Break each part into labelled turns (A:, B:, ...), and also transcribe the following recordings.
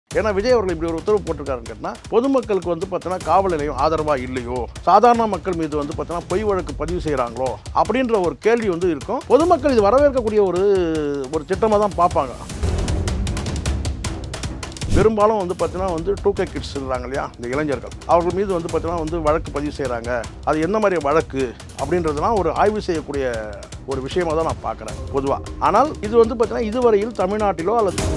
A: ஏன்னா விஜய் அவர்கள் இப்படி ஒரு உத்தரவு போட்டிருக்காருன்னு கேட்டால் பொதுமக்களுக்கு வந்து பார்த்தீங்கன்னா காவல் நிலையம் ஆதரவாக இல்லையோ, சாதாரண மக்கள் மீது வந்து பார்த்தீங்கன்னா பொய் வழக்கு பதிவு செய்கிறாங்களோ அப்படின்ற ஒரு கேள்வி வந்து இருக்கும். பொதுமக்கள் இது வரவேற்கக்கூடிய ஒரு திட்டமாக தான் பார்ப்பாங்க. பெரும்பாலும் வந்து பார்த்தீங்கன்னா வந்து 2K கிட்ஸ் இருக்காங்க இல்லையா, இந்த இளைஞர்கள், அவர்கள் மீது வந்து பார்த்தீங்கன்னா வந்து வழக்கு பதிவு செய்கிறாங்க. அது என்ன மாதிரி வழக்கு அப்படின்றதுலாம் ஒரு ஆய்வு செய்யக்கூடிய ஒரு விஷயமாக தான் நான் பார்க்குறேன் பொதுவாக. ஆனால் இது வந்து பார்த்தீங்கன்னா இதுவரையில் தமிழ்நாட்டிலோ அல்லது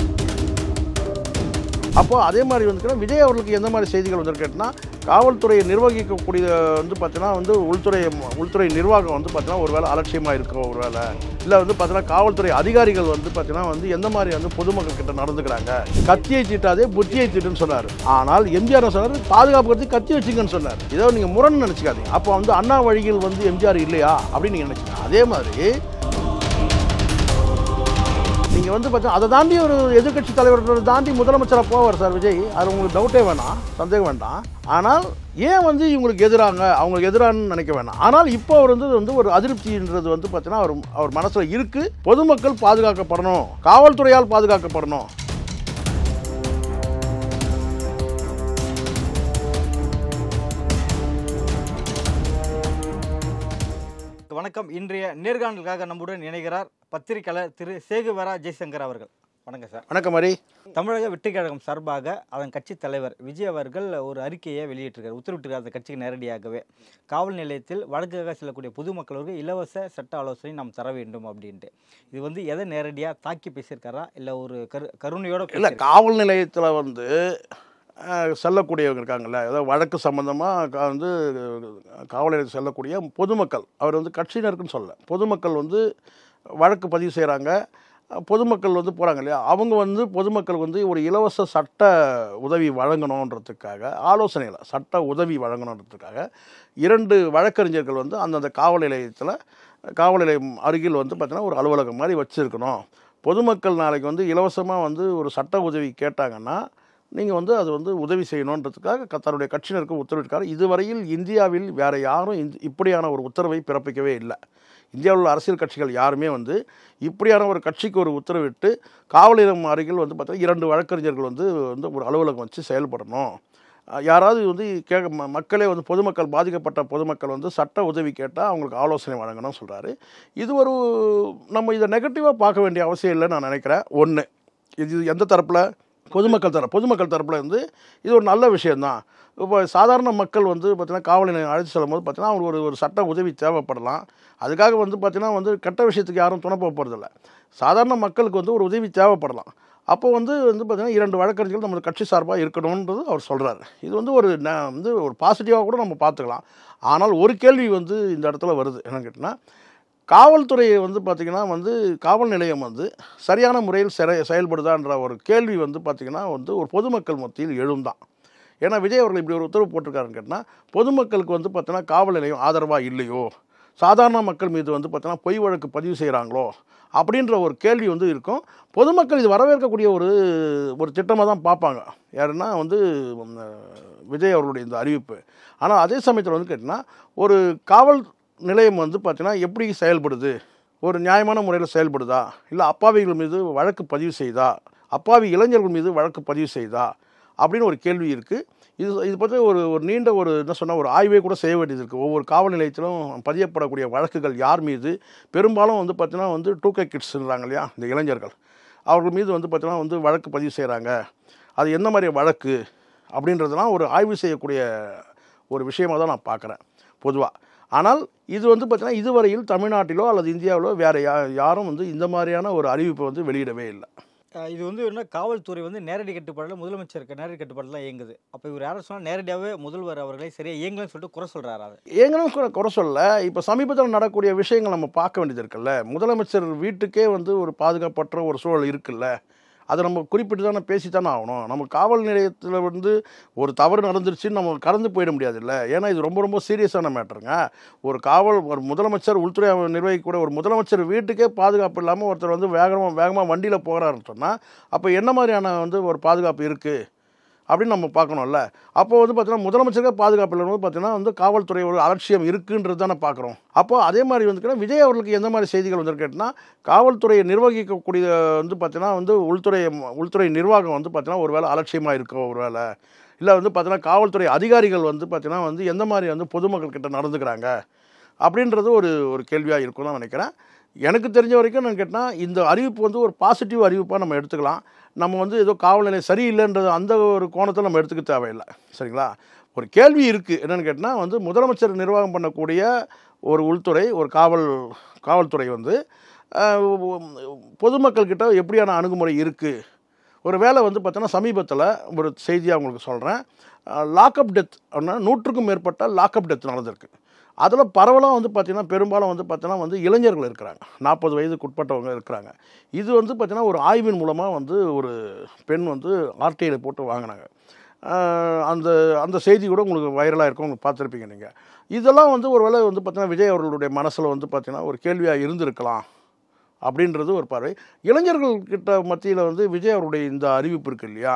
A: அப்போ அதே மாதிரி வந்து விஜய் அவர்களுக்கு எந்த மாதிரி செய்திகள் வந்து கேட்டால், காவல்துறையை நிர்வகிக்கக்கூடிய வந்து பார்த்தீங்கன்னா வந்து உள்துறை நிர்வாகம் வந்து பார்த்தீங்கன்னா ஒரு வேளை அலட்சியமாக இருக்கிற ஒரு வேலை, இல்லை வந்து பார்த்தீங்கன்னா காவல்துறை அதிகாரிகள் வந்து பார்த்தீங்கன்னா வந்து எந்த மாதிரி வந்து பொதுமக்கள் கிட்ட நடந்துக்கிறாங்க. கத்தியை தீட்டாதே புத்தியை தீட்டுன்னு சொன்னார். ஆனால் எம்ஜிஆர் சொன்னார் பாதுகாப்புக்கு கத்தி வச்சுங்கன்னு சொன்னார். ஏதோ நீங்கள் முரண் நினச்சிக்காதீங்க. அப்போ வந்து அண்ணா வழியில் வந்து எம்ஜிஆர் இல்லையா அப்படின்னு நீங்கள் நினச்சிங்க. அதே மாதிரி நீங்கள் வந்து பார்த்தா அதை தாண்டி ஒரு எதிர்கட்சி தலைவர் தாண்டி முதலமைச்சராக போவார் சார் விஜய். அது உங்களுக்கு டவுட்டே வேணாம், சந்தேகம் வேண்டாம். ஆனால் ஏன் வந்து இவங்களுக்கு அவங்களுக்கு எதிரானு நினைக்க வேணாம். ஆனால் இப்போ அவர் வந்து ஒரு அதிருப்தின்றது வந்து பார்த்தீங்கன்னா அவர் மனசில் இருக்குது. பொதுமக்கள் பாதுகாக்கப்படணும், காவல்துறையால் பாதுகாக்கப்படணும்.
B: வணக்கம். இன்றைய நேர்காணலுக்காக நம்முடன் இணைகிறார் பத்திரிகையாளர் திரு சேகுவரா ஜெய்சங்கர் அவர்கள். வணக்கம் சார்.
A: வணக்கம் மாரி.
B: தமிழக வெற்றிக் கழகம் சார்பாக அதன் கட்சி தலைவர் விஜய் அவர்கள் ஒரு அறிக்கையை வெளியிட்டிருக்கார், உத்தரவிட்டிருக்கார் அந்த கட்சிக்கு நேரடியாகவே. காவல் நிலையத்தில் வழக்குக்காக செல்லக்கூடிய பொதுமக்களுக்கு இலவச சட்ட ஆலோசனை நாம் தர வேண்டும் அப்படின்ட்டு. இது வந்து எதை நேரடியாக தாக்கி பேசியிருக்காரா, இல்லை ஒரு கருணையோட?
A: இல்லை, காவல் நிலையத்தில் வந்து செல்லக்கூடியவங்க இருக்காங்கல்ல, ஏதாவது வழக்கு சம்மந்தமாக வந்து காவல் நிலையத்தில் செல்லக்கூடிய பொதுமக்கள், அவர் வந்து கட்சியினருக்குன்னு சொல்ல, பொதுமக்கள் வந்து வழக்கு பதிவு செய்கிறாங்க. பொதுமக்கள் வந்து போகிறாங்க இல்லையா, அவங்க வந்து பொதுமக்கள் வந்து ஒரு இலவச சட்ட உதவி வழங்கணுன்றதுக்காக, ஆலோசனையில் சட்ட உதவி வழங்கணுன்றதுக்காக 2 வழக்கறிஞர்கள் வந்து அந்தந்த காவல் நிலையம் அருகில் வந்து பார்த்திங்கன்னா ஒரு அலுவலகம் மாதிரி வச்சுருக்கணும். பொதுமக்கள் நாளைக்கு வந்து இலவசமாக வந்து ஒரு சட்ட உதவி கேட்டாங்கன்னா நீங்கள் வந்து அது வந்து உதவி செய்யணுன்றதுக்காக தன்னுடைய கட்சியினருக்கு உத்தரவிட்டிருக்காரு. இதுவரையில் இந்தியாவில் வேறு யாரும் இப்படியான ஒரு உத்தரவை பிறப்பிக்கவே இல்லை. இந்தியாவில் உள்ள அரசியல் கட்சிகள் யாருமே வந்து இப்படியான ஒரு கட்சிக்கு ஒரு உத்தரவிட்டு காவல் நிலையம் அருகில் வந்து பார்த்தீங்கன்னா 2 வழக்கறிஞர்கள் வந்து ஒரு அலுவலகம் வச்சு செயல்படணும். யாராவது வந்து மக்களே வந்து பொதுமக்கள், பாதிக்கப்பட்ட பொதுமக்கள் வந்து சட்ட உதவி கேட்டால் அவங்களுக்கு ஆலோசனை வழங்கணும்னு சொல்கிறாரு. இது நம்ம இதை நெகட்டிவாக பார்க்க வேண்டிய அவசியம் இல்லைன்னு நான் நினைக்கிறேன். ஒன்று, இது எந்த தரப்பில், பொதுமக்கள் தரப்பில் இருந்து இது ஒரு நல்ல விஷயந்தான். இப்போ சாதாரண மக்கள் வந்து பார்த்திங்கன்னா காவல் நிலையம் அழைத்து செல்லும் போது பார்த்திங்கன்னா அவங்களுக்கு ஒரு சட்ட உதவி தேவைப்படலாம். அதுக்காக வந்து பார்த்திங்கன்னா வந்து கெட்ட விஷயத்துக்கு யாரும் துணை போகிறதில்ல. சாதாரண மக்களுக்கு வந்து ஒரு உதவி தேவைப்படலாம். அப்போ வந்து பார்த்திங்கன்னா 2 வழக்கறிஞர்கள் நம்ம கட்சி சார்பாக இருக்கணுன்றது அவர் சொல்கிறார். இது வந்து ஒரு பாசிட்டிவாக கூட நம்ம பார்த்துக்கலாம். ஆனால் ஒரு கேள்வி வந்து இந்த இடத்துல வருது, என்னன்னு கேட்டிங்கன்னா, காவல்துறையை வந்து பார்த்திங்கன்னா வந்து காவல் நிலையம் வந்து சரியான முறையில் செயல்படுதான்ற ஒரு கேள்வி வந்து பார்த்திங்கன்னா வந்து ஒரு பொதுமக்கள் மத்தியில் எழுந்தான். ஏன்னா விஜய் அவர்கள் இப்படி ஒரு உத்தரவு போட்டிருக்காருன்னு கேட்டால், பொதுமக்களுக்கு வந்து பார்த்தீங்கன்னா காவல் நிலையம் ஆதரவாக இல்லையோ, சாதாரண மக்கள் மீது வந்து பார்த்தீங்கன்னா பொய் வழக்கு பதிவு செய்கிறாங்களோ அப்படின்ற ஒரு கேள்வி வந்து இருக்கும். பொதுமக்கள் இது வரவேற்கக்கூடிய ஒரு திட்டமாக தான் பார்ப்பாங்க. யாருன்னா வந்து விஜய் அவர்களுடைய இந்த அறிவிப்பு. ஆனால் அதே சமயத்தில் வந்து கேட்டிங்கன்னா, ஒரு காவல் நிலையம் வந்து பார்த்தீங்கன்னா எப்படி செயல்படுது, ஒரு நியாயமான முறையில் செயல்படுதா, இல்லை அப்பாவிகள் மீது வழக்கு பதிவு செய்தா, அப்பாவி இளைஞர்கள் மீது வழக்கு பதிவு செய்தா அப்படின்னு ஒரு கேள்வி இருக்குது. இது பற்றி ஒரு நீண்ட ஒரு ஆய்வே கூட செய்ய வேண்டியது இருக்குது. ஒவ்வொரு காவல் நிலையத்திலும் பதியப்படக்கூடிய வழக்குகள் யார் மீது, பெரும்பாலும் வந்து பார்த்தீங்கன்னா வந்து 2K கிட்ஸ் இருக்காங்க இல்லையா, இந்த இளைஞர்கள், அவர்கள் மீது வந்து பார்த்தீங்கன்னா வந்து வழக்கு பதிவு செய்கிறாங்க. அது என்ன மாதிரி வழக்கு அப்படின்றதெல்லாம் ஒரு ஆய்வு செய்யக்கூடிய ஒரு விஷயமாக தான் நான் பார்க்குறேன் பொதுவாக. ஆனால் இது வந்து பார்த்தீங்கன்னா இதுவரையில் தமிழ்நாட்டிலோ அல்லது இந்தியாவிலோ வேறு யாரும் வந்து இந்த மாதிரியான ஒரு அறிவிப்பை வந்து வெளியிடவே இல்லை.
B: இது வந்து என்ன, காவல்துறை வந்து நேரடி கட்டுப்பாடில், முதலமைச்சருக்கு நேரடி கட்டுப்பாடில் தான் இயங்குது. அப்போ இவர் யாரும் சொன்னால் நேரடியாகவே முதல்வர் அவர்களை சரியாக இயங்கலன்னு சொல்லிட்டு குறை சொல்கிறாரு. அது
A: இயங்கலும் குறை சொல்ல, இப்போ சமீபத்தில் நடக்கக்கூடிய விஷயங்கள் நம்ம பார்க்க வேண்டியது இருக்குல்ல. முதலமைச்சர் வீட்டுக்கே வந்து ஒரு பாதுகாப்பற்ற ஒரு சூழல் இருக்குல்ல, அதை நம்ம குறிப்பிட்டு தானே பேசித்தானே ஆகணும். நம்ம காவல் நிலையத்தில் வந்து ஒரு தவறு நடந்துருச்சுன்னு நம்ம கடந்து போயிட முடியாது இல்லை. ஏன்னா இது ரொம்ப ரொம்ப சீரியஸான மேட்டருங்க. ஒரு முதலமைச்சர், உள்துறை நிர்வகிக்கக்கூடிய ஒரு முதலமைச்சர் வீட்டுக்கே பாதுகாப்பு இல்லாமல் ஒருத்தர் வந்து வேகமாக வண்டியில் போகிறாருன்னு சொன்னால் அப்போ என்ன மாதிரியான வந்து ஒரு பாதுகாப்பு இருக்குது அப்படின்னு நம்ம பார்க்கணும்ல. அப்போ வந்து பார்த்தீங்கன்னா முதலமைச்சருக்கு பாதுகாப்பு இல்லைன்னு பார்த்தீங்கன்னா வந்து காவல்துறை ஒரு அலட்சியம் இருக்குன்றது தானே பார்க்குறோம். அப்போ அதே மாதிரி வந்து விஜய் அவர்களுக்கு எந்த மாதிரி செய்திகள் வந்து கேட்டினா, காவல்துறையை நிர்வகிக்கக்கூடிய வந்து பார்த்தீங்கன்னா வந்து உள்துறை நிர்வாகம் வந்து பார்த்தீங்கன்னா ஒரு வேளை அலட்சியமாக இருக்கோ ஒரு வேளை, இல்லை வந்து பார்த்தீங்கன்னா காவல்துறை அதிகாரிகள் வந்து பார்த்தீங்கன்னா வந்து எந்த மாதிரி வந்து பொதுமக்கள் கிட்ட நடந்துக்கிறாங்க அப்படின்றது ஒரு கேள்வியாக இருக்கும்னு தான் நினைக்கிறேன். எனக்கு தெரிஞ்ச வரைக்கும் நான் கேட்டால் இந்த அறிவிப்பு வந்து ஒரு பாசிட்டிவ் அறிவிப்பாக நம்ம எடுத்துக்கலாம். நம்ம வந்து ஏதோ காவல் நிலையம் சரியில்லைன்றது அந்த ஒரு கோணத்தில் நம்ம எடுத்துக்க தேவையில்லை. சரிங்களா? ஒரு கேள்வி இருக்குது. என்னென்னு கேட்டால் வந்து முதலமைச்சர் நிர்வாகம் பண்ணக்கூடிய ஒரு உள்துறை, ஒரு காவல்துறை வந்து பொதுமக்கள்கிட்ட எப்படியான அணுகுமுறை இருக்குது. ஒரு வேளை வந்து பார்த்தோன்னா சமீபத்தில் ஒரு செய்தியாக உங்களுக்கு சொல்கிறேன். லாக்அப் டெத் அப்படின்னா 100க்கும் மேற்பட்ட லாக்அப் டெத் நடந்திருக்கு. அதில் பரவலாக வந்து பார்த்திங்கன்னா பெரும்பாலும் வந்து பார்த்தீங்கன்னா வந்து இளைஞர்கள் இருக்கிறாங்க, 40 வயதுக்கு உட்பட்டவங்க இருக்கிறாங்க. இது வந்து பார்த்திங்கன்னா ஒரு ஆய்வின் மூலமாக வந்து ஒரு பெண் வந்து ஆர்டிஐயில் போட்டு வாங்கினாங்க. அந்த அந்த செய்தி கூட உங்களுக்கு வைரலாக இருக்கும், உங்களுக்கு பார்த்துருப்பீங்க நீங்கள். இதெல்லாம் வந்து ஒரு வேளை வந்து பார்த்தீங்கன்னா விஜய் அவர்களுடைய மனசில் வந்து பார்த்திங்கன்னா ஒரு கேள்வியாக இருந்திருக்கலாம் அப்படின்றது ஒரு பார்வை. இளைஞர்கள் கிட்ட மத்தியில் வந்து விஜய் அவருடைய இந்த அறிவிப்பு இருக்குது இல்லையா,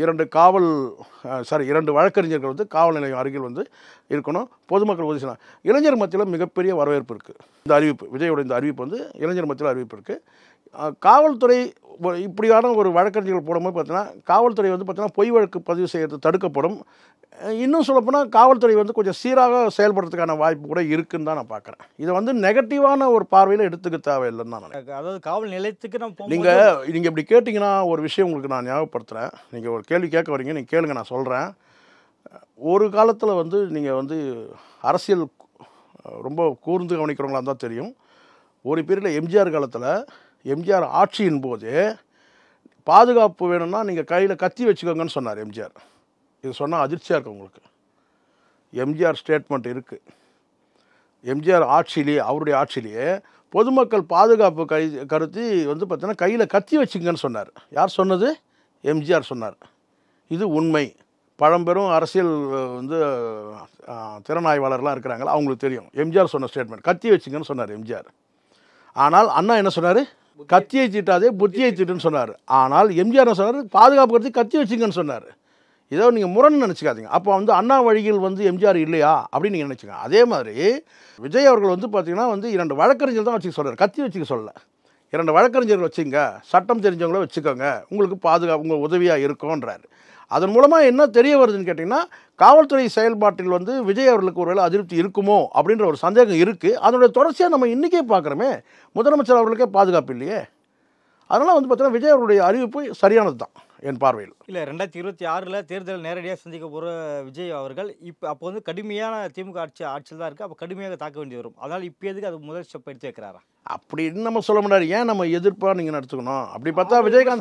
A: 2 வழக்கறிஞர்கள் வந்து காவல் நிலையம் அருகில் வந்து இருக்கணும், பொதுமக்கள் உதவி செய்யலாம். இளைஞர் மத்தியில் மிகப்பெரிய வரவேற்பு இருக்குது. இந்த அறிவிப்பு, விஜயோட இந்த அறிவிப்பு வந்து இளைஞர் மத்தியில் அறிவிப்பு இருக்குது. காவல்துறை இப்படியான ஒரு வழக்கறிஞர்கள் போடும்போது பார்த்தீங்கன்னா காவல்துறை வந்து பார்த்தீங்கன்னா பொய் வழக்கு பதிவு செய்கிறது தடுக்கப்படும். இன்னும் சொல்லப்போனால் காவல்துறை வந்து கொஞ்சம் சீராக செயல்படுறதுக்கான வாய்ப்பு கூட இருக்குன்னு தான் நான் பார்க்குறேன். இதை வந்து நெகட்டிவான ஒரு பார்வையில் எடுத்துக்க தேவையில்லைன்னு தான் நினைக்கிறேன்.
B: அதாவது காவல் நிலையத்துக்கு நம்ம
A: நீங்கள் இப்படி கேட்டிங்கன்னா ஒரு விஷயம் உங்களுக்கு நான் ஞாபகப்படுத்துகிறேன். நீங்கள் ஒரு கேள்வி கேட்க வரீங்க, நீங்கள் கேளுங்க, நான் சொல்கிறேன். ஒரு காலத்தில் வந்து நீங்கள் வந்து அரசியல் ரொம்ப கூர்ந்து கவனிக்கிறவங்களாக தான் தெரியும். ஒரு பீரியடில் எம்ஜிஆர் காலத்தில், எம்ஜிஆர் ஆட்சியின் போது பாதுகாப்பு வேணும்னா நீங்கள் கையில் கத்தி வச்சுக்கோங்கன்னு சொன்னார் எம்ஜிஆர். இது சொன்னால் அதிர்ச்சியாக இருக்கும் உங்களுக்கு. எம்ஜிஆர் ஸ்டேட்மெண்ட் இருக்குது. எம்ஜிஆர் ஆட்சியிலேயே, அவருடைய ஆட்சியிலேயே பொதுமக்கள் பாதுகாப்பு கருத்தி வந்து பார்த்தீங்கன்னா கையில் கத்தி வச்சுங்கன்னு சொன்னார். யார் சொன்னது? எம்ஜிஆர் சொன்னார். இது உண்மை. பழம்பெரும் அரசியல் வந்து திறனாய்வாளர்லாம் இருக்கிறாங்களா, அவங்களுக்கு தெரியும். எம்ஜிஆர் சொன்ன ஸ்டேட்மெண்ட் கத்தி வச்சுங்கன்னு சொன்னார் எம்ஜிஆர். ஆனால் அண்ணா என்ன சொன்னார்? கத்தியை தீட்டாதே புத்தியை தீட்டுன்னு சொன்னார். ஆனால் எம்ஜிஆர் என்ன சொன்னார்? பாதுகாப்பு கருத்தி கத்தி வச்சுங்கன்னு சொன்னார். ஏதோ நீங்கள் முரண் நினச்சிக்காதீங்க. அப்போ வந்து அண்ணா வழியில் வந்து எம்ஜிஆர் இல்லையா அப்படின்னு நீங்கள் நினச்சிங்க. அதே மாதிரி விஜய் அவர்கள் வந்து பார்த்திங்கன்னா வந்து 2 வழக்கறிஞர் தான் வச்சுக்க சொல்கிறார், கத்தி வச்சுக்க சொல்லலை. 2 வழக்கறிஞர்கள் வச்சுங்க, சட்டம் தெரிஞ்சவங்கள வச்சுக்கோங்க, உங்களுக்கு பாதுகாப்பு உங்கள் உதவியாக இருக்கும்ன்றார். அதன் மூலமாக என்ன தெரிய வருதுன்னு கேட்டிங்கன்னா, காவல்துறை செயல்பாட்டில் வந்து விஜய் அவர்களுக்கு ஒருவேளை அதிருப்தி இருக்குமோ அப்படின்ற ஒரு சந்தேகம் இருக்குது. அதனுடைய தொடர்ச்சியாக நம்ம இன்றைக்கே பார்க்குறோமே, முதலமைச்சர் அவர்களுக்கே பாதுகாப்பு இல்லையே. அதனால் வந்து பார்த்தீங்கன்னா விஜய் அவருடைய அறிவிப்பு சரியானது தான் என் பார்வையில்.
B: இல்லை, 2026 தேர்தல் நேரடியாக சந்திக்க போகிற விஜய் அவர்கள் அப்போ வந்து கடுமையான திமுக ஆட்சியில் தான் இருக்குது. அப்போ கடுமையாக தாக்க வேண்டி வரும். அதனால் இப்போ எதுக்கு அது முதல் ஸ்டெப் எடுத்து வைக்கிறாரா
A: அப்படின்னு நம்ம சொல்ல முடியாது. ஏன் நம்ம எதிர்ப்பாக நீங்கள் நடத்துக்கணும்? அப்படி பார்த்தா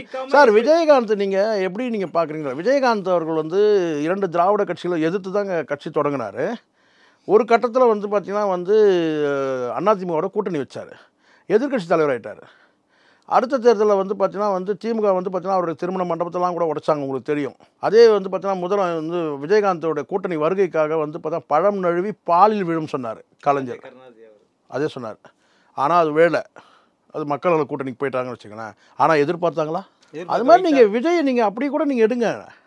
A: விஜயகாந்த் நீங்கள் எப்படி நீங்கள் பார்க்குறீங்களா? விஜயகாந்த் அவர்கள் வந்து 2 திராவிட கட்சிகளை எதிர்த்து தாங்க கட்சி தொடங்கினார். ஒரு கட்டத்தில் வந்து பார்த்திங்கன்னா வந்து அதிமுகவோட கூட்டணி வச்சார், எதிர்கட்சி தலைவராகிட்டார். அடுத்த தேர்தலில் வந்து பார்த்தீங்கன்னா வந்து திமுக வந்து பார்த்தீங்கன்னா அவருடைய திருமண மண்டபத்தெல்லாம் கூட உடைச்சாங்க, உங்களுக்கு தெரியும். அதே வந்து பார்த்தீங்கன்னா வந்து விஜயகாந்தோட கூட்டணி வருகைக்காக வந்து பார்த்தா பழம் நழுவி பாலில் விழும் சொன்னார் கலைஞர். அதே சொன்னார். ஆனால் அது வேலை, அது மக்கள் கூட்டணிக்கு போயிட்டாங்கன்னு வச்சுக்கோங்களேன். ஆனால் எதிர்பார்த்தாங்களா? அது மாதிரி நீங்கள் விஜய் நீங்கள் அப்படி கூட நீங்கள் எடுங்க.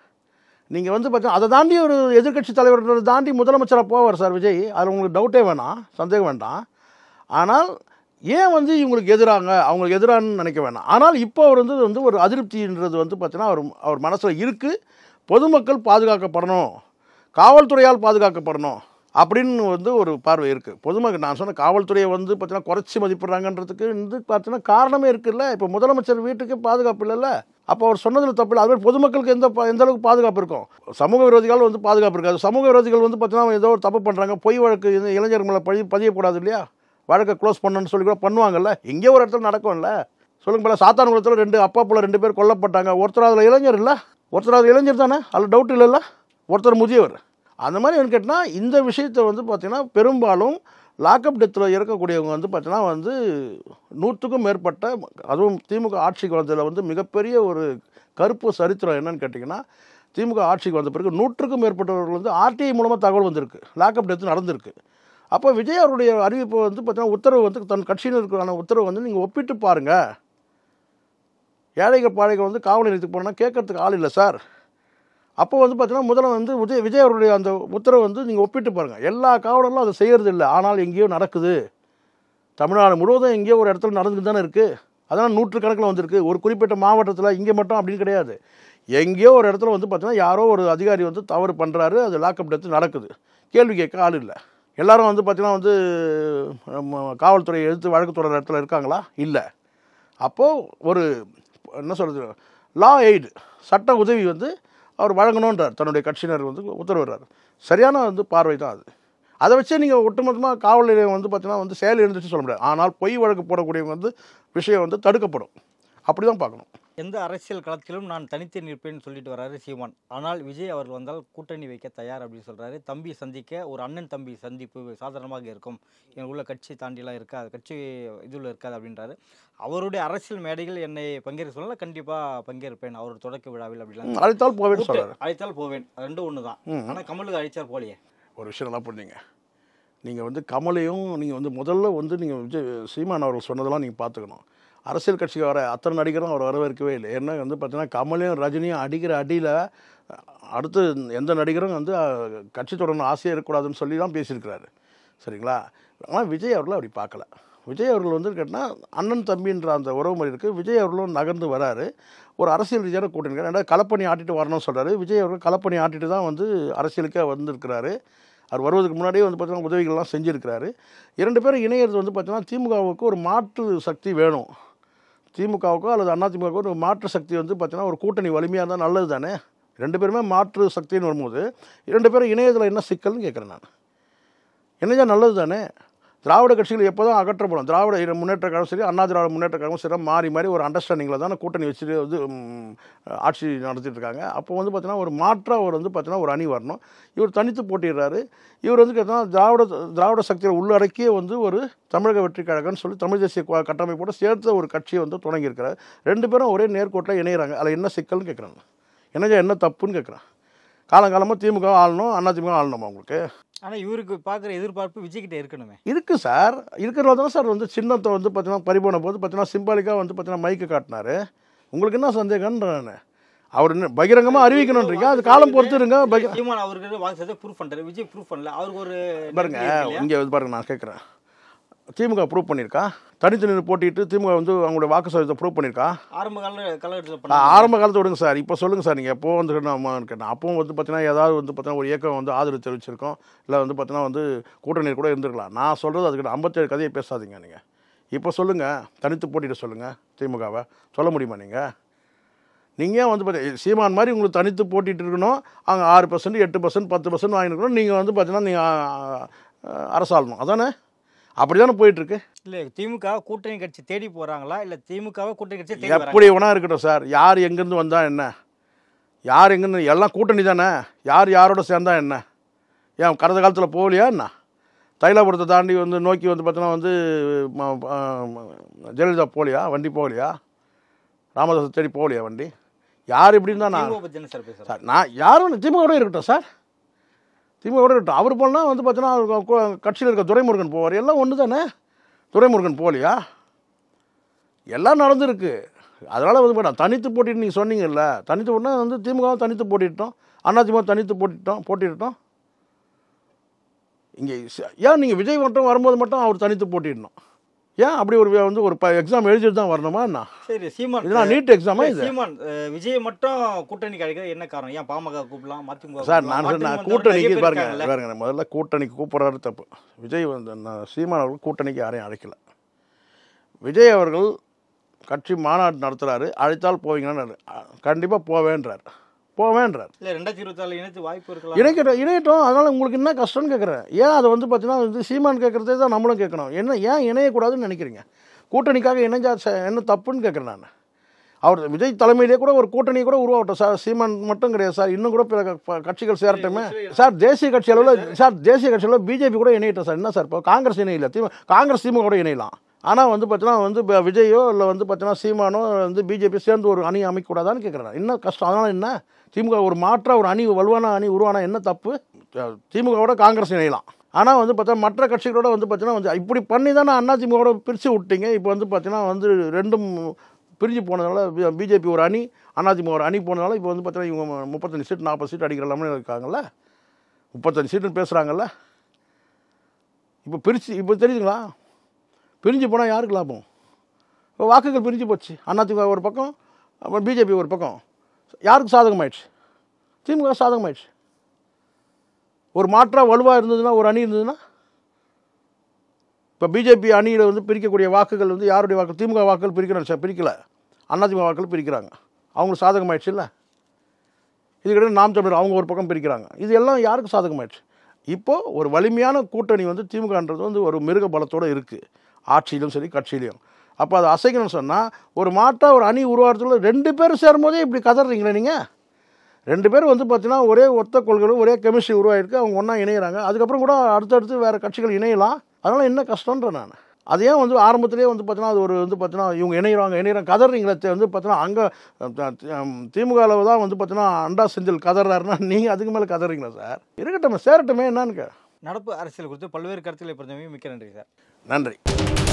A: நீங்கள் வந்து பார்த்தீங்கன்னா அதை தாண்டி ஒரு எதிர்கட்சி தலைவர் தாண்டி முதலமைச்சராக போவார் சார் விஜய். அதில் உங்களுக்கு டவுட்டே வேணாம், சந்தேகம் வேண்டாம். ஆனால் ஏன் வந்து இவங்களுக்கு அவங்களுக்கு எதிரானு நினைக்க வேணாம். ஆனால் இப்போ அவர் வந்து ஒரு அதிருப்தின்றது வந்து பார்த்தீங்கன்னா அவர் மனசில் இருக்குது. பொதுமக்கள் பாதுகாக்கப்படணும், காவல்துறையால் பாதுகாக்கப்படணும் அப்படின்னு வந்து ஒரு பார்வை இருக்குது. பொதுமக்கள், நான் சொன்ன காவல்துறையை வந்து பார்த்தீங்கன்னா குறைச்சி மதிப்பிட்றாங்கன்றதுக்கு வந்து பார்த்தீங்கன்னா காரணமே இருக்குல்ல. இப்போ முதலமைச்சர் வீட்டுக்கு பாதுகாப்பு இல்லைல்ல, அப்போ அவர் சொன்னதில் தப்பு இல்லை. அதுமாதிரி பொதுமக்களுக்கு எந்த அளவுக்கு பாதுகாப்பு இருக்கும்? சமூக விரோதிகள் வந்து பாதுகாப்பு இருக்காது. சமூக விரோதிகள் வந்து பார்த்தீங்கன்னா ஏதோ ஒரு தப்பு பண்ணுறாங்க, பொய் வழக்கு இளைஞர் மேலே பதியக்கூடாது இல்லையா, வழக்கை க்ளோஸ் பண்ணணும்னு சொல்லி கூட பண்ணுவாங்கல்ல. எங்கேயோ ஒரு இடத்துல நடக்கும்ல. சொல்லுங்க போல, சாத்தான்குளத்தில் 2 அப்பா போல 2 பேர் கொல்லப்பட்டாங்க. ஒருத்தர் அதில் இளைஞர் இல்லை, ஒருத்தர் அது இளைஞர் தானே, அதில் டவுட் இல்லைல்ல. ஒருத்தர் முதியவர். அந்த மாதிரி என்ன கேட்டால் இந்த விஷயத்தை வந்து பார்த்திங்கன்னா பெரும்பாலும் லாக்அப் டெத்தில் இறக்கக்கூடியவங்க வந்து பார்த்திங்கன்னா வந்து 100க்கும் மேற்பட்ட, அதுவும் திமுக ஆட்சிக்கு வந்ததில் வந்து மிகப்பெரிய ஒரு கருப்பு சரித்திரம் என்னன்னு கேட்டிங்கன்னா, திமுக ஆட்சிக்கு வந்த பிறகு 100க்கும் மேற்பட்டவர்கள் வந்து ஆர்டிஐ மூலமாக தகவல் வந்திருக்கு, லாக்அப் டெத்து நடந்திருக்கு. அப்போ விஜய் அவருடைய அறிவிப்பு வந்து பார்த்தீங்கன்னா உத்தரவு வந்து தன் கட்சியினருக்கான உத்தரவு வந்து நீங்கள் ஒப்பிட்டு பாருங்கள். ஏழைகள் பாழைகள் வந்து காவல் நிலையத்துக்கு போனால் கேட்கறதுக்கு ஆள் இல்லை சார். அப்போ வந்து பார்த்தீங்கன்னா முதல்ல வந்து விஜய் அவருடைய அந்த உத்தரவை வந்து நீங்கள் ஒப்பிட்டு பாருங்கள். எல்லா காவலர்களும் அதை செய்கிறது இல்லை, ஆனால் எங்கேயோ நடக்குது. தமிழ்நாடு முழுவதும் எங்கேயோ ஒரு இடத்துல நடந்துட்டு தானே இருக்குது. அதனால் நூற்றுக்கணக்கில் வந்திருக்கு. ஒரு குறிப்பிட்ட மாவட்டத்தில் இங்கே மட்டும் அப்படின்னு கிடையாது. எங்கேயோ ஒரு இடத்துல வந்து பார்த்தீங்கன்னா யாரோ ஒரு அதிகாரி வந்து தவறு பண்ணுறாரு, அது லாக்அப் டெத்து நடக்குது. கேள்வி கேட்க ஆள் இல்லை. எல்லாரும் வந்து பார்த்தீங்கன்னா வந்து காவல்துறையை எதிர்த்து வழக்கு தொடர இடத்துல இருக்காங்களா? இல்லை. அப்போது ஒரு என்ன சொல்கிறது, லா எய்டு, சட்ட உதவி வந்து அவர் வழங்கணுன்றார். தன்னுடைய கட்சியினர் வந்து உத்தரவிடுறார். சரியான வந்து பார்வை தான் அது. அதை வச்சே நீங்கள் ஒட்டுமொத்தமாக காவல் நிலையம் வந்து பார்த்தீங்கன்னா வந்து செயல் இருந்துச்சு சொல்ல முடியாது. ஆனால் பொய் வழக்கு போடக்கூடியவங்க வந்து விஷயம் வந்து தடுக்கப்படும். அப்படி தான் பார்க்கணும்.
B: எந்த அரசியல் களத்திலும் நான் தனித்து நிற்பேன்னு சொல்லிட்டு வராரு சீமான். ஆனால் விஜய் அவர்கள் வந்தால் கூட்டணி வைக்க தயார் அப்படின்னு சொல்றாரு. தம்பி சந்திக்க ஒரு அண்ணன் தம்பி சந்திப்பு சாதாரணமாக இருக்கும், எனக்குள்ள கட்சி தாண்டிலாம் இருக்காது, கட்சி இதுல இருக்காது அப்படின்றாரு. அவருடைய அரசியல் மேடைகள் என்னை பங்கேற்க சொல்லலாம், கண்டிப்பா பங்கேற்பேன் அவரோட தொடக்க விழாவில் அப்படிலாம்
A: அழைத்தால் போவேன்னு சொல்கிறார்.
B: அழைத்தால் போவேன், ரெண்டும் ஒன்று தான். ஆனால் கமலுக்கு அழைச்சார் போலியே.
A: ஒரு விஷயம் நல்லா பண்ணீங்க. நீங்கள் வந்து கமலையும் நீங்கள் வந்து முதல்ல வந்து நீங்கள் விஜய் சீமான் அவர்கள் சொன்னதெல்லாம் நீங்கள் பார்த்துக்கணும். அரசியல் கட்சிக்கு வர அத்தனை நடிகரும் அவர் வரவேற்கவே இல்லை. ஏன்னா வந்து பார்த்தீங்கன்னா கமலையும் ரஜினியும் அடிக்கிற அடியில் அடுத்து எந்த நடிகரும் வந்து கட்சி தொடரணும் ஆசையாக இருக்கக்கூடாதுன்னு சொல்லி தான் பேசியிருக்கிறாரு. சரிங்களா? ஆனால் விஜய் அவர்கள் அப்படி பார்க்கல. விஜய் அவர்கள் வந்து கேட்டால் அண்ணன் தம்பின்ற அந்த உறவு முறை இருக்குது. விஜய் அவர்களும் நகர்ந்து வராரு. ஒரு அரசியல் ரீதியான கூட்டணி ரெண்டாவது களப்பணி ஆட்டிட்டு வரணும்னு சொல்கிறாரு. விஜய் அவர்கள் களப்பணி ஆட்டிட்டு தான் வந்து அரசியலுக்கே வந்திருக்கிறாரு. அவர் வருவதுக்கு முன்னாடியே வந்து பார்த்தீங்கன்னா உதவிகள்லாம் செஞ்சுருக்கிறாரு. 2 பேரும் இணையிறது வந்து பார்த்தீங்கன்னா திமுகவுக்கு ஒரு மாற்று சக்தி வேணும். திமுகவுக்கோ அல்லது அதிமுகவுக்கோ ஒரு மாற்று சக்தி வந்து பார்த்தீங்கன்னா ஒரு கூட்டணி வலிமையாக இருந்தால் நல்லது தானே. 2 பேருமே மாற்று சக்தின்னு வரும்போது 2 பேரும் இணையத்தில் என்ன சிக்கல்னு கேட்குறேன் நான். இணைஞ்சா நல்லது தானே. திராவிட கட்சிகள் எப்போ தான் அகற்றப்படும். திராவிட முன்னேற்ற கழகம் சரி, அண்ணா திராவிட முன்னேற்ற கழகம் சரி, மாறி மாறி ஒரு அண்டர்ஸ்டாண்டிங்கில் தானே கூட்டணி வச்சுட்டு வந்து ஆட்சி நடத்திட்டு இருக்காங்க. அப்போ வந்து பார்த்தீங்கன்னா ஒரு மாற்றாக அவர் வந்து பார்த்தீங்கன்னா ஒரு அணி வரணும். இவர் தனித்து போட்டிடுறாரு. இவர் வந்து கேட்டால் திராவிட சக்தியை உள்ளடக்கிய வந்து ஒரு தமிழக வெற்றி கழகம்னு சொல்லி தமிழ் தேசிய கட்டமைப்போடு சேர்த்த ஒரு கட்சியை வந்து தொடங்கியிருக்கிறார். 2 பேரும் ஒரே நேர்கோட்டில் இணைகிறாங்க. அதில் என்ன சிக்கல்னு கேட்குறாங்க. என்ன தப்புன்னு கேட்குறேன். காலங்காலமாக திமுக ஆளணும், அதிமுக ஆளணுமா உங்களுக்கு?
B: ஆனால் இவருக்கு பார்க்குற எதிர்பார்ப்பு விஜய்கிட்ட இருக்கணுமே.
A: இருக்குது சார். இருக்கிறது தான் சார் வந்து சின்னத்தை வந்து பார்த்தீங்கன்னா பறிபோன போது பார்த்தீங்கன்னா சிம்பாலிக்காக வந்து பார்த்தீங்கன்னா மைக்கு காட்டினார். உங்களுக்கு என்ன சந்தேகம்ன்றேன். அவர் என்ன பகிரங்கமாக அறிவிக்கணுன்றீங்க, அது காலம் பொறுத்து இருங்க.
B: சீமான் அவருக்கு வாக்கு ப்ரூஃப் பண்ணுறாரு, விஜய் ப்ரூஃப் பண்ணல. அவருக்கு ஒரு
A: பாருங்க இங்கே வந்து பாருங்க, நான் கேட்குறேன், திமுக ப்ரூவ் பண்ணியிருக்கா? தனித்து நின்று போட்டிட்டு திமுக வந்து அவங்களுடைய வாக்கு சதவீதத்தை ப்ரூவ் பண்ணியிருக்கா?
B: ஆரம்ப
A: காலத்தை விடுங்க சார். இப்போ சொல்லுங்கள் சார், நீங்கள் எப்போ வந்து கேட்டேன். அப்பவும் வந்து பார்த்தீங்கன்னா ஏதாவது வந்து பார்த்தீங்கன்னா ஒரு இயக்கம் வந்து ஆதரவு தெரிவிச்சிருக்கோம், இல்லை வந்து பார்த்தீங்கன்னா வந்து கூட்டணி கூட இருந்திருக்கலாம். நான் சொல்கிறது அதுக்கு 57 கதையை பேசாதீங்க நீங்கள். இப்போ சொல்லுங்கள், தனித்து போட்டிட்டு சொல்லுங்கள் திமுகவை சொல்ல முடியுமா நீங்கள்? நீங்கள் வந்து பார்த்தீங்கன்னா சீமான் மாதிரி உங்களுக்கு தனித்து போட்டிட்டு இருக்கணும், அங்கே 6%, 8%, 10% வாங்கிருக்கணும். நீங்கள் வந்து பார்த்தீங்கன்னா நீங்கள் அரசாளணும், அதானே? அப்படி தானே போயிட்டுருக்கு.
B: இல்லை திமுக கூட்டணி கட்சி தேடி போகிறாங்களா, இல்லை திமுகவை கூட்டணி கட்சி தேடி
A: எப்படி வேணா இருக்கட்டும் சார். யார் எங்கேருந்து வந்தால் என்ன, யார் எங்கேருந்து, எல்லாம் கூட்டணி தானே. யார் யாரோட சேர்ந்தா என்ன? ஏன் கடந்த காலத்தில் போகலையா என்ன? தைலாபுரத்தை தாண்டி வந்து நோக்கி வந்து பார்த்தீங்கன்னா வந்து ஜெயலலிதா போகலையா? வண்டி போகலையா? ராமதாஸை தேடி போகலையா வண்டி? யார் இப்படின்னு தான் சார் நான் யாரும் திமுகவோட இருக்கட்டும் சார். திமுக இருக்கட்டும். அவர் போனால் வந்து பார்த்தீங்கன்னா கட்சியில் இருக்க துரைமுருகன் போவார். எல்லாம் ஒன்று தானே. துரைமுருகன் போகலையா? எல்லாம் நடந்துருக்கு. அதனால் வந்து பார்த்தா தனித்து போட்டிட்டு நீங்கள் சொன்னீங்கல்ல, தனித்து போட்டினா வந்து திமுகவும் தனித்து போட்டிட்டோம், அதிமுக தனித்து போட்டிட்டோம். இங்கே ஏன் நீங்கள் விஜய் மட்டும் வரும்போது மட்டும் அவர் தனித்து போட்டிடணும்? ஏன் அப்படி ஒரு வந்து ஒரு எக்ஸாம் எழுதிட்டு தான் வரணுமா என்ன?
B: சரி சீமான்,
A: இதெல்லாம் நீட் எக்ஸாமா இது?
B: சீமான் விஜய் மட்டும் கூட்டணி கிடைக்கிறது என்ன காரணம்? ஏன் பாமக கூப்பிடலாம், மதிமுக
A: சார்? நான் கூட்டணிக்கு பாருங்க முதல்ல கூட்டணிக்கு கூப்பிட்றாரு தப்பு. விஜய் வந்து சீமான் அவர்கள் கூட்டணிக்கு யாரையும் அழைக்கல. விஜய் அவர்கள் கட்சி மாநாடு நடத்துகிறாரு, அழைத்தால் போவீங்கன்னு கண்டிப்பாக போவேன்றார்.
B: இல்லை 2024 இணைத்து வாய்ப்பு இருக்கலாம்.
A: இணையட்டும். அதனால் உங்களுக்கு என்ன கஷ்டம்னு கேட்குறேன். ஏன் அதை வந்து பார்த்தீங்கன்னா வந்து சீமான் கேட்குறதே தான் நம்மளும் கேட்கணும். ஏன் இணையக்கூடாதுன்னு நினைக்கிறீங்க? கூட்டணிக்காக இணைஞ்சா என்ன தப்புன்னு கேட்குறேன் நான். அவர் விஜய் தலைமையிலே கூட ஒரு கூட்டணியை கூட உருவாகட்டும் சார். சீமான் மட்டும் கிடையாது சார், இன்னும் கூட பிற கட்சிகள் சேரட்டுமே சார். தேசிய கட்சி அளவில் பிஜேபி கூட இணையட்டும் சார். என்ன சார் இப்போ காங்கிரஸ் இணையில, காங்கிரஸ் திமுக கூட இணையலாம். ஆனால் வந்து பார்த்தீங்கன்னா வந்து விஜயோ இல்லை வந்து பார்த்தீங்கன்னா சீமானோ வந்து பிஜேபி சேர்ந்து ஒரு அணி அமைக்கக்கூடாதான்னு கேட்குறேன். என்ன கஷ்டம்? அதனால் என்ன? திமுக ஒரு மாற்றாக ஒரு வலுவான அணி உருவானா என்ன தப்பு? திமுகவோட காங்கிரஸ் இணையலாம். ஆனால் வந்து பார்த்தா மற்ற கட்சிகளோட வந்து பார்த்தீங்கன்னா வந்து இப்படி பண்ணி தானே அதிமுகவோட பிரித்து விட்டீங்க. இப்போ வந்து பார்த்தீங்கன்னா வந்து ரெண்டும் பிரிஞ்சு போனதுனால பிஜேபி ஒரு அணி, அதிமுக ஒரு அணி போனதுனால இப்போ வந்து பார்த்தீங்கன்னா இவங்க 35 சீட் 40 சீட் அடிக்கிற எல்லாமே இருக்காங்கல்ல. 35 சீட்டுன்னு பேசுகிறாங்கல்ல. இப்போ இப்போ தெரியுதுங்களா? பிரிஞ்சு போனால் யாருக்கு லாபம்? இப்போ வாக்குகள் பிரிஞ்சு போச்சு. அதிமுக ஒரு பக்கம், அப்புறம் பிஜேபி ஒரு பக்கம். யாருக்கு சாதகமாயிடுச்சு? திமுக சாதகமாயிடுச்சு. ஒரு மாற்றாக வலுவாக இருந்ததுன்னா, ஒரு அணி இருந்ததுன்னா, இப்போ பிஜேபி அணியில் வந்து பிரிக்கக்கூடிய வாக்குகள் வந்து யாருடைய வாக்கு? திமுக வாக்குகள் பிரிக்கலை, அதிமுக வாக்குகள் பிரிக்கிறாங்க. அவங்களுக்கு சாதகமாயிடுச்சு இல்லை? இதுக்கிட்ட நாம் தமிழர் அவங்க ஒரு பக்கம் பிரிக்கிறாங்க. இது எல்லாம் யாருக்கு சாதகமாயிடுச்சு? இப்போது ஒரு வலிமையான கூட்டணி வந்து திமுகன்றது வந்து ஒரு மிருக பலத்தோடு இருக்குது, ஆட்சியிலும் சரி கட்சியிலையும். அப்போ அதை அசைக்கணும்னு சொன்னால் ஒரு மாற்றாக ஒரு அணி உருவாகிறதுக்குள்ள 2 பேரும் சேரும்போதே இப்படி கதறீங்களே நீங்கள். 2 பேரும் வந்து பார்த்தீங்கன்னா ஒரே ஒத்த கொள்கைகளும் ஒரே கெமிஸ்ட்ரி உருவாகிருக்கு, அவங்க ஒன்றா இணைகிறாங்க. அதுக்கப்புறம் கூட அடுத்தடுத்து வேறு கட்சிகள் இணையலாம். அதனால் என்ன கஷ்டன்ற நான் அதையே வந்து ஆரம்பத்திலே வந்து பார்த்தீங்கன்னா அது ஒரு வந்து பார்த்தீங்கன்னா இவங்க இணைகிறாங்க கதறீங்களே வந்து பார்த்தீங்கன்னா அங்கே திமுகவில் தான் வந்து பார்த்தீங்கன்னா அண்டா செந்தில் கதறாருன்னா நீங்கள் அதுக்கு மேலே கதறீங்களா சார்? இருக்கட்டும், சேரட்டுமே, என்னன்னு
B: நடப்பு அரசியல் குறித்து பல்வேறு கருத்துக்களை பொறுத்தவரைக்கும் மிக்க நன்றி சார்.
A: நன்றி.